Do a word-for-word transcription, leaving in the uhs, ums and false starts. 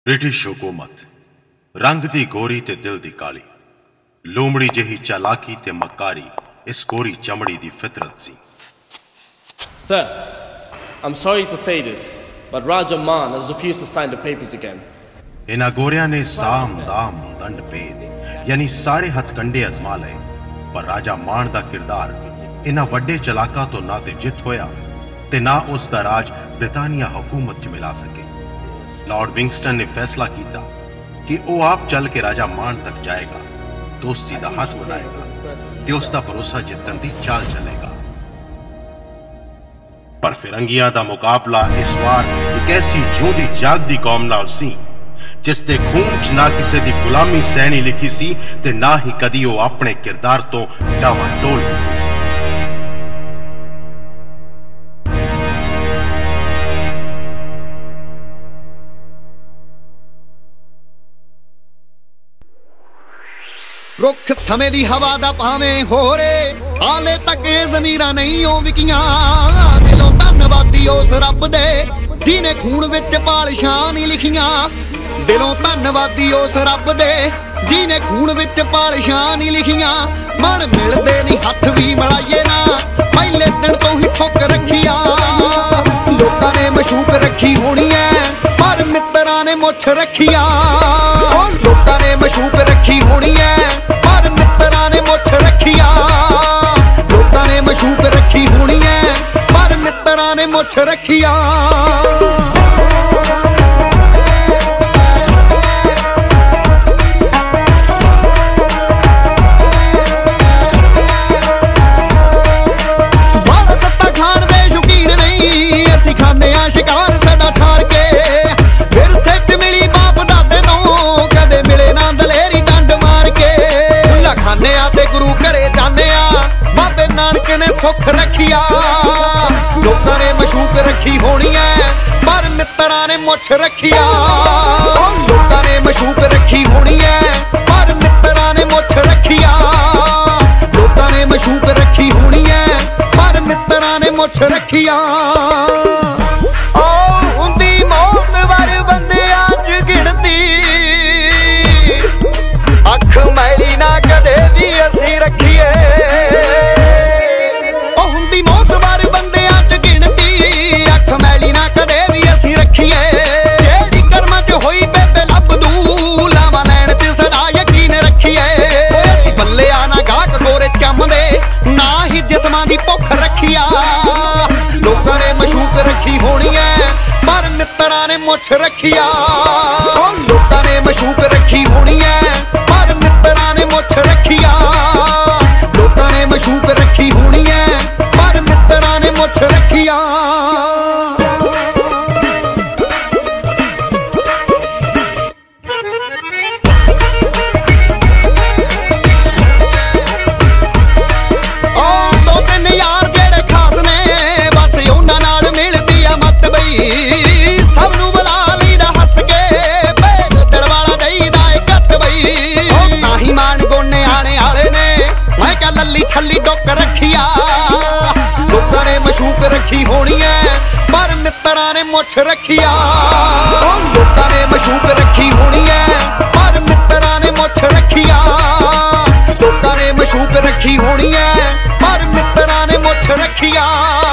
British हुकूमत रंग दी गोरी ते दिल दी काली, लोमड़ी जही चालाकी ते मक्कारी इस गोरी चमड़ी दी फितरत सी। Sir, I'm sorry to say this, but Raja Maan has refused to sign the papers again. इना गोरिया ने साम दाम दंड भेद यानी सारे हथकंडे अजमा लए, पर राजा मान दा किरदार इना वड्डे चलाका तो ना ते जित होया ते ना उस दा राज ब्रिटानिया हुकूमत च मिला सके। लॉर्ड विंगस्टन ने फैसला किया कि वो आप चल के राजा मान तक जाएगा, दोस्ती दा हाथ बढ़ाएगा ते उसका भरोसा जितन दी चाल चलेगा। पर फिरंगियां दा मुकाबला इस बार एक ऐसी जोंदी जागदी कौम नाल सी जिसते खून च ना किसी दी गुलामी सहनी लिखी सी ते ना ही कदी वो अपने किरदार तो डावाडोल होती सी। रुख समय दी हवा दा भावें हो रे, हाले तक ये ज़मीरां नहीं हो विकियां। दिलों धन्नवादी उस रब दे जिने खून विच पालिशां नहीं लिखियां। दिलों धन्नवादी उस रब दे जिने खून विच पालिशां नहीं लिखियां। मन मिलदे नहीं हथ भी मिलाइए ना, पहले दिन तो ही ठोक रखिया। लोकां ने मशूक रखी होनी है पर मित्तरां ने मुछ रखिया। लोकां ने मशूक रखी होनी है पर मित्तरां ने मुछ रखिया। लोकां ने मशूक रखी होनी है पर मित्तरां ने मुछ रखिया। शिकार सदा ठार के फिर सच मिली बाप दादे तो कदे मिले ना दलेरी डंड मार के। खुला खाने आते गुरु घरे जाने आ, बाबे नानक ने सुख रखिया। लोकां ने मशूक रखी होनी है पर मित्तरां ने मुछ रखिया। लोकां ने मशूक रखी होनी है पर मित्तरां ने मुछ रखिया। लोकां ने मशूक रखी होनी है पर मित्तरां ने मुछ रखिया। अख मैली ना कदे भी असी रखिए, ओ हुंदी मौत बार बंदियां च गिनती। अख मैली ना कदे भी असी रखिए, जेड़ी कर्मां च होई बेबे लभदू लावा लैण च सदा यकीन रखिए। असी बल्ले आना गाहक गोरे चमदे ना ही जिस्मां दी भुख रखिया। लोकां ने मशूक रखी होनी है पर मित्तरां ने मुछ रखिया। लोकां ने मशूक रखी होनी है पर मित्तरां ने मुछ रखिया। लोकां ने मशूक रखी होनी है पर मित्तरां ने मुछ रखिया। दो तीन यार जेड़े खास ने बस उन्हां नाल मिलदी आ मत बई। सब नूं बुला लईदा हस के भेद दिल वाला देईदा ए कत बई। ताही मान गोने आने आले ने मैं क्या लल्ली छल्ली डुक रखिया। लोकां ने मशूक रखी होनी है पर मित्तरां ने मुछ रखिया। लोकां ने मशूक रखी होनी है पर मित्तरां ने मुछ रखिया। लोकां ने मशूक रखी होनी है पर मित्तरां ने मुछ रखिया।